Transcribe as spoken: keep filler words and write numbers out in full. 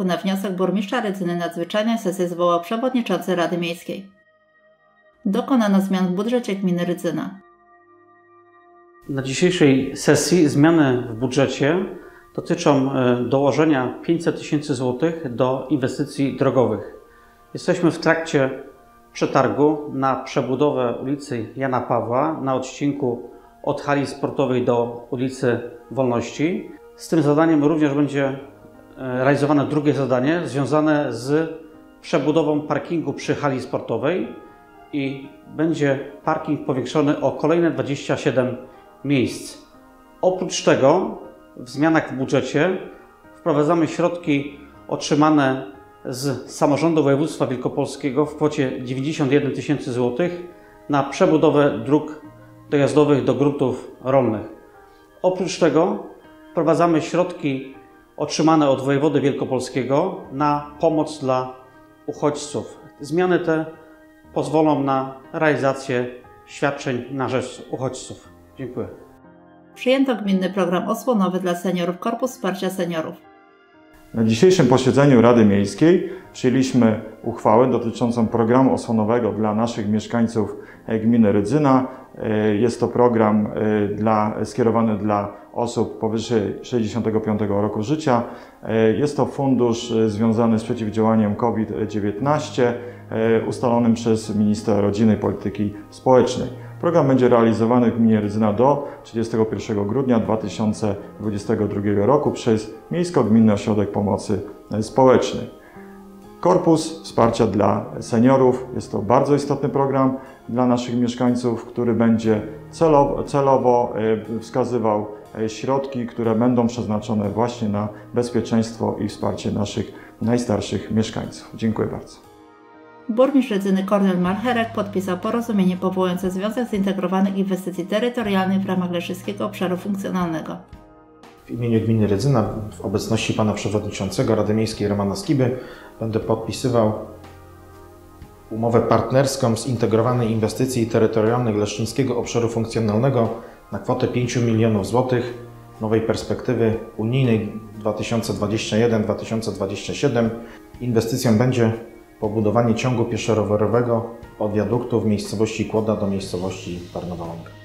roku na wniosek burmistrza Rydzyny nadzwyczajną sesję zwołał przewodniczący Rady Miejskiej. Dokonano zmian w budżecie gminy Rydzyna. Na dzisiejszej sesji zmiany w budżecie dotyczą dołożenia pięćset tysięcy złotych do inwestycji drogowych. Jesteśmy w trakcie przetargu na przebudowę ulicy Jana Pawła na odcinku od hali sportowej do ulicy Wolności. Z tym zadaniem również będzie realizowane drugie zadanie związane z przebudową parkingu przy hali sportowej i będzie parking powiększony o kolejne dwadzieścia siedem miejsc. Oprócz tego w zmianach w budżecie wprowadzamy środki otrzymane z samorządu województwa wielkopolskiego w kwocie dziewięćdziesiąt jeden tysięcy złotych na przebudowę dróg dojazdowych do gruntów rolnych. Oprócz tego wprowadzamy środki otrzymane od wojewody wielkopolskiego na pomoc dla uchodźców. Zmiany te pozwolą na realizację świadczeń na rzecz uchodźców. Dziękuję. Przyjęto gminny program osłonowy dla seniorów Korpus Wsparcia Seniorów. Na dzisiejszym posiedzeniu Rady Miejskiej przyjęliśmy uchwałę dotyczącą programu osłonowego dla naszych mieszkańców gminy Rydzyna. Jest to program dla, skierowany dla osób powyżej sześćdziesiątego piątego roku życia. Jest to fundusz związany z przeciwdziałaniem COVID dziewiętnaście ustalonym przez ministra rodziny i polityki społecznej. Program będzie realizowany w gminie Rydzyna do trzydziestego pierwszego grudnia dwa tysiące dwudziestego drugiego roku przez Miejsko-Gminny Ośrodek Pomocy Społecznej. Korpus Wsparcia dla Seniorów jest to bardzo istotny program dla naszych mieszkańców, który będzie celowo, celowo wskazywał środki, które będą przeznaczone właśnie na bezpieczeństwo i wsparcie naszych najstarszych mieszkańców. Dziękuję bardzo. Burmistrz Rydzyny Kornel Marcherek podpisał porozumienie powołujące Związek Zintegrowanych Inwestycji Terytorialnych w ramach Leszyckiego Obszaru Funkcjonalnego. W imieniu gminy Rydzyna, w obecności pana przewodniczącego Rady Miejskiej Romana Skiby, będę podpisywał umowę partnerską z Zintegrowanej Inwestycji Terytorialnych Leszczyńskiego Obszaru Funkcjonalnego na kwotę pięć milionów złotych nowej perspektywy unijnej dwa tysiące dwudziesty pierwszy do dwa tysiące dwudziestego siódmego. Inwestycją będzie pobudowanie ciągu pieszo-rowerowego od wiaduktu w miejscowości Kłoda do miejscowości Tarnowa Łąka.